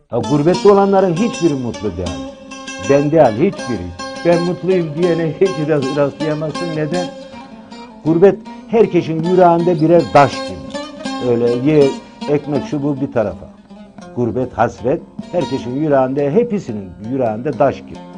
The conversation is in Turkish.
Ya, gurbette olanların hiçbiri mutlu değil. Ben değil, hiçbiri. Ben mutluyum diyene hiç rastlayamazsın. Neden? Gurbet herkesin yüreğinde birer taş gibi. Öyle ye, ekmek şu bu bir tarafa. Gurbet, hasret, herkesin yüreğinde, hepsinin yüreğinde taş gibi.